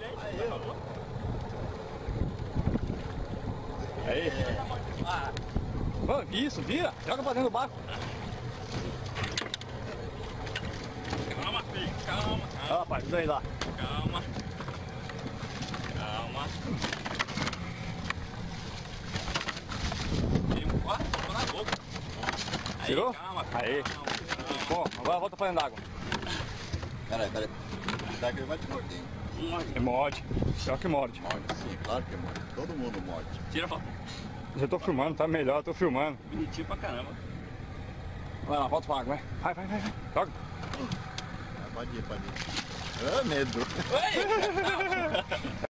Aí. Isso, vira. Joga pra dentro do barco. Calma, filho. Calma. Olha lá, pai. Isso aí lá. Calma. Calma. Ó, na boca. Aí, Tirou? calma. Aí. Calma. Bom, agora volta pra dentro d'água. Peraí. Daqui ele vai te morder, hein? É morde. Pior que morde. Morde, sim, claro que morde. Todo mundo morde. Tira a foto. Eu tô filmando, tá melhor, eu tô filmando. Bonitinho pra caramba. Vai lá, volta pra água, vai. Vai. Joga. Pode ir. Ah, medo. Oi!